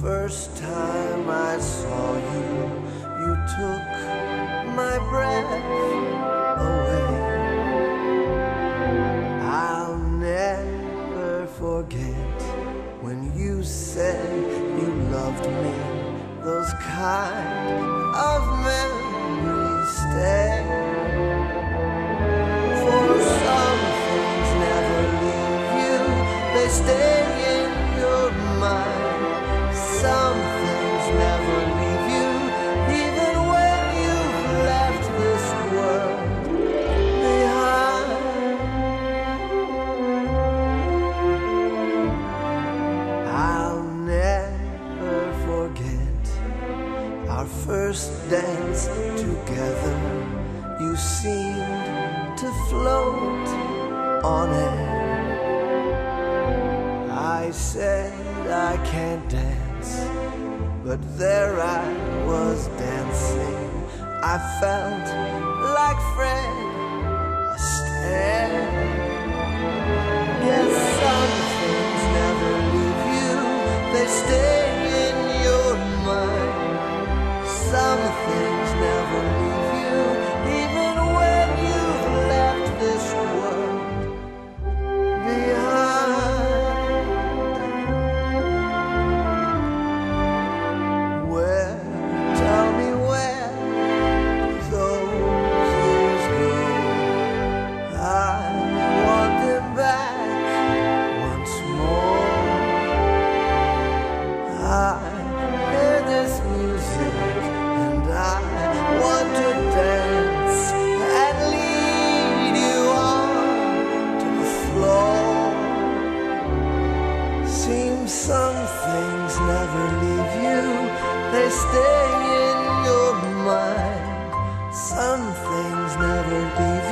first time I saw you, you took my breath away. I'll never forget when you said you loved me. Those kind of memories stay. For some things never leave you, they stay in your mind. Some things never leave you, even when you've left this world behind. I'll never forget our first dance together. You seemed to float on air. I said I can't dance, but there I was dancing. I felt like Fred Astaire. Yes, some things never leave you, they stay in your mind. Some things never leave you, even when you've left this world behind. Where, tell me where those years go? I want them back once more. I hear this music and I want to dance and lead you on to the floor. Seems some things never leave you, they stay in your mind. Some things never leave